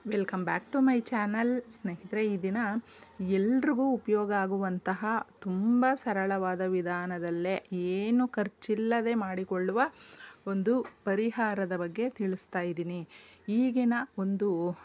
Welcome back to my channel. ಸ್ನೇಹಿತರೆ, ಈ ದಿನ ಎಲ್ರಿಗೂ ಉಪಯೋಗ ಆಗುವಂತಹ ತುಂಬ ಸರಳವಾದ ವಿಧಾನದಲ್ಲೇ ಏನು ಖರ್ಚಿಲ್ಲದೆ ಮಾಡಿಕೊಳ್ಳುವ ಒಂದು ಪರಿಹಾರದ ಬಗ್ಗೆ ತಿಳಿಸ್ತಾ ಇದ್ದೀನಿ. ಈಗಿನ ಒಂದು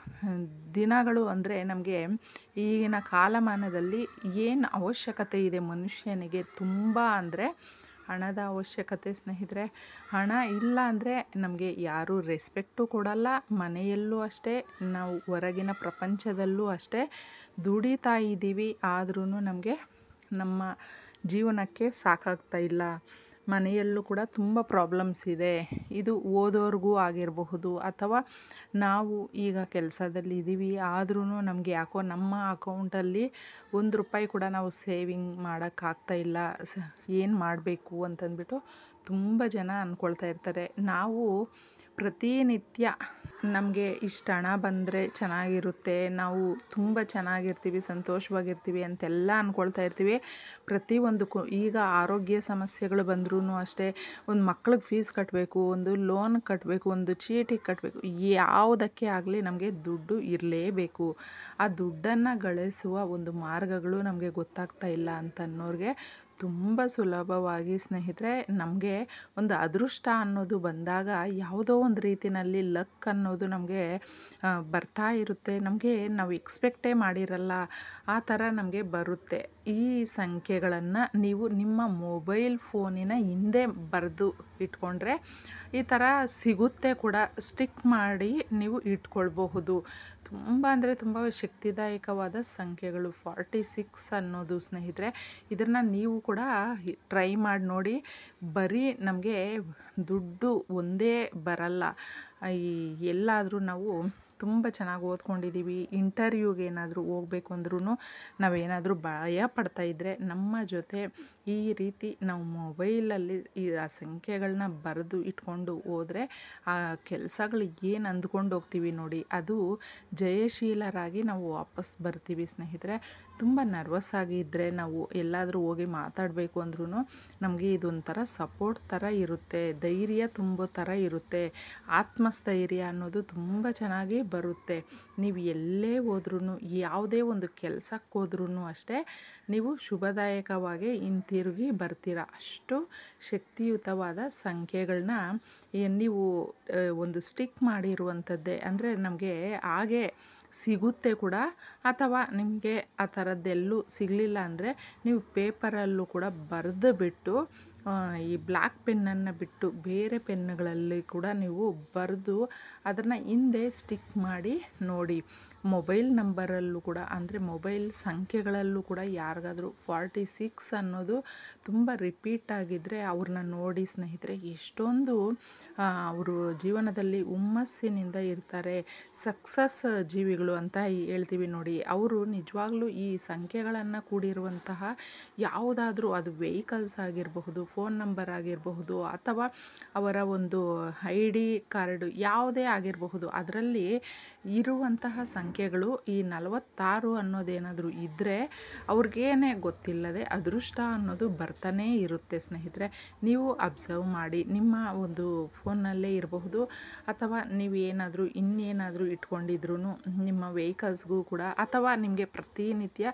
ದಿನಗಳು ಅಂದರೆ ನಮಗೆ ಈಗಿನ ಕಾಲಮಾನದಲ್ಲಿ ಏನು ಅವಶ್ಯಕತೆ ಇದೆ ಮನುಷ್ಯನಿಗೆ ತುಂಬ ಅಂದರೆ ಹಣದ ಅವಶ್ಯಕತೆ. ಸ್ನೇಹಿತರೆ, ಹಣ ಇಲ್ಲ ಅಂದರೆ ನಮಗೆ ಯಾರೂ ರೆಸ್ಪೆಕ್ಟು ಕೊಡಲ್ಲ. ಮನೆಯಲ್ಲೂ ಅಷ್ಟೇ, ನಾವು ಹೊರಗಿನ ಪ್ರಪಂಚದಲ್ಲೂ ಅಷ್ಟೇ ದುಡಿತಾ ಇದ್ದೀವಿ, ಆದ್ರೂ ನಮಗೆ ನಮ್ಮ ಜೀವನಕ್ಕೆ ಸಾಕಾಗ್ತಾ ಇಲ್ಲ. ಮನೆಯಲ್ಲೂ ಕೂಡ ತುಂಬ ಪ್ರಾಬ್ಲಮ್ಸ್ ಇದೆ. ಇದು ಓದೋರ್ಗೂ ಆಗಿರಬಹುದು, ಅಥವಾ ನಾವು ಈಗ ಕೆಲಸದಲ್ಲಿ ಇದ್ದೀವಿ, ಆದ್ರೂ ನಮಗೆ ಯಾಕೋ ನಮ್ಮ ಅಕೌಂಟಲ್ಲಿ ₹1 ಕೂಡ ನಾವು ಸೇವಿಂಗ್ ಮಾಡೋಕ್ಕಾಗ್ತಾ ಇಲ್ಲ. ಏನು ಮಾಡಬೇಕು ಅಂತಂದ್ಬಿಟ್ಟು ತುಂಬ ಜನ ಅಂದ್ಕೊಳ್ತಾ ಇರ್ತಾರೆ. ನಾವು ಪ್ರತಿನಿತ್ಯ ನಮಗೆ ಇಷ್ಟು ಹಣ ಬಂದರೆ ಚೆನ್ನಾಗಿರುತ್ತೆ, ನಾವು ತುಂಬ ಚೆನ್ನಾಗಿರ್ತೀವಿ, ಸಂತೋಷವಾಗಿರ್ತೀವಿ ಅಂತೆಲ್ಲ ಅಂದ್ಕೊಳ್ತಾ ಇರ್ತೀವಿ. ಪ್ರತಿಯೊಂದಕ್ಕೂ ಈಗ ಆರೋಗ್ಯ ಸಮಸ್ಯೆಗಳು ಬಂದ್ರೂ ಅಷ್ಟೇ, ಒಂದು ಮಕ್ಳಿಗೆ ಫೀಸ್ ಕಟ್ಟಬೇಕು, ಒಂದು ಲೋನ್ ಕಟ್ಟಬೇಕು, ಒಂದು ಚೀಟಿ ಕಟ್ಟಬೇಕು, ಯಾವುದಕ್ಕೆ ಆಗಲಿ ನಮಗೆ ದುಡ್ಡು ಇರಲೇಬೇಕು. ಆ ದುಡ್ಡನ್ನು ಗಳಿಸುವ ಒಂದು ಮಾರ್ಗಗಳು ನಮಗೆ ಗೊತ್ತಾಗ್ತಾ ಇಲ್ಲ ಅಂತನ್ನೋರಿಗೆ ತುಂಬ ಸುಲಭವಾಗಿ ಸ್ನೇಹಿತರೆ, ನಮಗೆ ಒಂದು ಅದೃಷ್ಟ ಅನ್ನೋದು ಬಂದಾಗ ಯಾವುದೋ ಒಂದು ರೀತಿಯಲ್ಲಿ ಲಕ್ ಅನ್ನೋದು ನಮಗೆ ಬರ್ತಾ ಇರುತ್ತೆ. ನಮಗೆ ನಾವು ಎಕ್ಸ್ಪೆಕ್ಟೇ ಮಾಡಿರಲ್ಲ, ಆ ಥರ ನಮಗೆ ಬರುತ್ತೆ. ಈ ಸಂಖ್ಯೆಗಳನ್ನು ನೀವು ನಿಮ್ಮ ಮೊಬೈಲ್ ಫೋನಿನ ಹಿಂದೆ ಬರೆದು ಇಟ್ಕೊಂಡ್ರೆ ಈ ಥರ ಸಿಗುತ್ತೆ ಕೂಡ. ಸ್ಟಿಕ್ ಮಾಡಿ ನೀವು ಇಟ್ಕೊಳ್ಬಹುದು. ತುಂಬ ಅಂದರೆ ತುಂಬ ಶಕ್ತಿದಾಯಕವಾದ ಸಂಖ್ಯೆಗಳು 46 ಅನ್ನೋದು ಸ್ನೇಹಿತರೆ. ಇದನ್ನು ನೀವು ಕೂಡ ಟ್ರೈ ಮಾಡಿ ನೋಡಿ. ಬರೀ ನಮಗೆ ದುಡ್ಡು ಒಂದೇ ಬರಲ್ಲ. ಎಲ್ಲಾದರೂ ನಾವು ತುಂಬ ಚೆನ್ನಾಗಿ ಓದ್ಕೊಂಡಿದ್ದೀವಿ, ಇಂಟರ್ವ್ಯೂಗೆ ಏನಾದರೂ ಹೋಗ್ಬೇಕು ಅಂದ್ರೂ ನಾವೇನಾದರೂ ಭಯ ಪಡ್ತಾಯಿದ್ರೆ ನಮ್ಮ ಜೊತೆ ಈ ರೀತಿ ನಾವು ಮೊಬೈಲಲ್ಲಿ ಆ ಸಂಖ್ಯೆಗಳನ್ನ ಬರೆದು ಇಟ್ಕೊಂಡು ಹೋದರೆ ಆ ಕೆಲಸಗಳು ಏನು ಅಂದ್ಕೊಂಡು ಹೋಗ್ತೀವಿ ನೋಡಿ, ಅದು ಜಯಶೀಲರಾಗಿ ನಾವು ವಾಪಸ್ ಬರ್ತೀವಿ. ಸ್ನೇಹಿತರೆ, ತುಂಬ ನರ್ವಸ್ ಆಗಿದ್ದರೆ ನಾವು ಎಲ್ಲಾದರೂ ಹೋಗಿ ಮಾತಾಡಬೇಕು ಅಂದ್ರೂ ನಮಗೆ ಇದೊಂಥರ ಸಪೋರ್ಟ್ ಥರ ಇರುತ್ತೆ, ಧೈರ್ಯ ತುಂಬೋ ಥರ ಇರುತ್ತೆ, ಆತ್ಮಸ್ಥೈರ್ಯ ಅನ್ನೋದು ತುಂಬ ಚೆನ್ನಾಗಿ ಬರುತ್ತೆ. ನೀವು ಎಲ್ಲೇ ಹೋದ್ರೂ, ಯಾವುದೇ ಒಂದು ಕೆಲಸಕ್ಕೆ ಹೋದ್ರೂ ಅಷ್ಟೇ, ನೀವು ಶುಭದಾಯಕವಾಗಿ ಹಿಂತಿರುಗಿ ಬರ್ತೀರ. ಅಷ್ಟು ಶಕ್ತಿಯುತವಾದ ಸಂಖ್ಯೆಗಳನ್ನ ನೀವು ಒಂದು ಸ್ಟಿಕ್ ಮಾಡಿರುವಂಥದ್ದೇ, ಅಂದರೆ ನಮಗೆ ಹಾಗೆ ಸಿಗುತ್ತೆ ಕೂಡ. ಅಥವಾ ನಿಮಗೆ ಆ ಥರದ್ದೆಲ್ಲೂ ಸಿಗಲಿಲ್ಲ ಅಂದರೆ ನೀವು ಪೇಪರಲ್ಲೂ ಕೂಡ ಬರೆದು ಬಿಟ್ಟು, ಈ ಬ್ಲ್ಯಾಕ್ ಪೆನ್ನನ್ನು ಬಿಟ್ಟು ಬೇರೆ ಪೆನ್ನುಗಳಲ್ಲಿ ಕೂಡ ನೀವು ಬರೆದು ಅದನ್ನು ಹಿಂದೆ ಸ್ಟಿಕ್ ಮಾಡಿ ನೋಡಿ. ಮೊಬೈಲ್ ನಂಬರಲ್ಲೂ ಕೂಡ, ಅಂದರೆ ಮೊಬೈಲ್ ಸಂಖ್ಯೆಗಳಲ್ಲೂ ಕೂಡ ಯಾರಿಗಾದರೂ 46 ಅನ್ನೋದು ತುಂಬ ರಿಪೀಟ್ ಆಗಿದ್ದರೆ ಅವ್ರನ್ನ ನೋಡಿ ಸ್ನೇಹಿತರೆ, ಎಷ್ಟೊಂದು ಅವರು ಜೀವನದಲ್ಲಿ ಹುಮ್ಮಸ್ಸಿನಿಂದ ಇರ್ತಾರೆ. ಸಕ್ಸಸ್ ಜೀವಿಗಳು ಅಂತ ಹೇಳ್ತೀವಿ ನೋಡಿ, ಅವರು ನಿಜವಾಗ್ಲೂ ಈ ಸಂಖ್ಯೆಗಳನ್ನು ಕೂಡಿರುವಂತಹ ಯಾವುದಾದ್ರೂ, ಅದು ವೆಹಿಕಲ್ಸ್ ಆಗಿರಬಹುದು, ಫೋನ್ ನಂಬರ್ ಆಗಿರಬಹುದು, ಅಥವಾ ಅವರ ಒಂದು ID ಕಾರ್ಡು ಯಾವುದೇ ಆಗಿರಬಹುದು, ಅದರಲ್ಲಿ ಇರುವಂತಹ ಸಂಖ್ಯೆಗಳು ಈ 46 ಅನ್ನೋದೇನಾದರೂ ಇದ್ದರೆ ಅವ್ರಿಗೇನೆ ಗೊತ್ತಿಲ್ಲದೆ ಅದೃಷ್ಟ ಅನ್ನೋದು ಬರ್ತಾನೇ ಇರುತ್ತೆ. ಸ್ನೇಹಿತರೆ, ನೀವು ಅಬ್ಸರ್ವ್ ಮಾಡಿ. ನಿಮ್ಮ ಒಂದು ಫೋನ್ನಲ್ಲೇ ಇರಬಹುದು, ಅಥವಾ ನೀವು ಏನಾದರೂ ಇನ್ನೇನಾದರೂ ಇಟ್ಕೊಂಡಿದ್ರೂ ನಿಮ್ಮ ವೆಹಿಕಲ್ಸ್ಗೂ ಕೂಡ, ಅಥವಾ ನಿಮಗೆ ಪ್ರತಿನಿತ್ಯ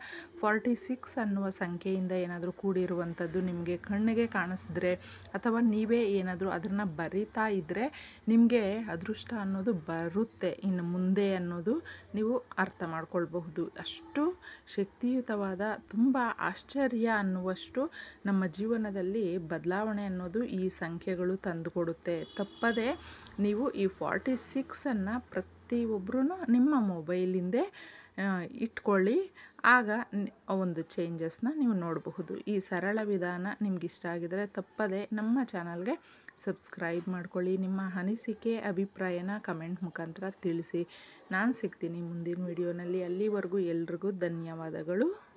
46 ಅನ್ನುವ ಸಂಖ್ಯೆಯಿಂದ ಏನಾದರೂ ಕೂಡಿರುವಂಥದ್ದು ನಿಮಗೆ ಕಣ್ಣಿಗೆ ಕಾಣಿಸಿದ್ರೆ, ಅಥವಾ ನೀವೇ ಏನಾದರೂ ಅದನ್ನು ಬರಿತಾ ಇದ್ದರೆ ನಿಮಗೆ ಅದೃಷ್ಟ ಅನ್ನೋದು ಬರುತ್ತೆ ಇನ್ನು ಮುಂದೆ ಅನ್ನೋದು ನೀವು ಅರ್ಥ ಮಾಡ್ಕೊಳ್ಬಹುದು. ಅಷ್ಟು ಶಕ್ತಿಯುತವಾದ, ತುಂಬ ಆಶ್ಚರ್ಯ ಅನ್ನುವಷ್ಟು ನಮ್ಮ ಜೀವನದಲ್ಲಿ ಬದಲಾವಣೆ ಅನ್ನೋದು ಈ ಸಂಖ್ಯೆಗಳು ತಂದುಕೊಡುತ್ತೆ. ತಪ್ಪದೆ ನೀವು ಈ 46 ಪ್ರತಿಯೊಬ್ಬರೂ ನಿಮ್ಮ ಮೊಬೈಲಿಂದೇ ಇಟ್ಕೊಳ್ಳಿ. ಆಗ ಒಂದು ಚೇಂಜಸ್ನ ನೀವು ನೋಡಬಹುದು. ಈ ಸರಳ ವಿಧಾನ ನಿಮ್ಗೆ ಇಷ್ಟ ಆಗಿದರೆ ತಪ್ಪದೆ ನಮ್ಮ ಚಾನಲ್ಗೆ ಸಬ್ಸ್ಕ್ರೈಬ್ ಮಾಡ್ಕೊಳ್ಳಿ. ನಿಮ್ಮ ಅನಿಸಿಕೆ ಅಭಿಪ್ರಾಯನ ಕಮೆಂಟ್ ಮುಖಾಂತರ ತಿಳಿಸಿ. ನಾನು ಸಿಗ್ತೀನಿ ಮುಂದಿನ ವಿಡಿಯೋನಲ್ಲಿ. ಅಲ್ಲಿವರೆಗೂ ಎಲ್ರಿಗೂ ಧನ್ಯವಾದಗಳು.